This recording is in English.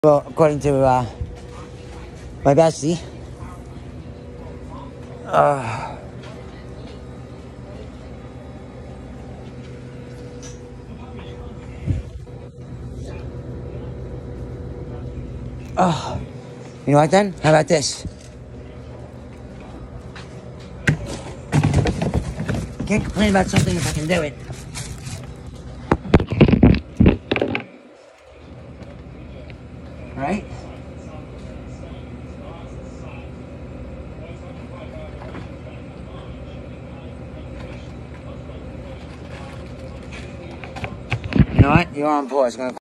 Well, according to my bestie, you know what then? How about this? Can't complain about something if I can do it. Right? You know what? You're on pause.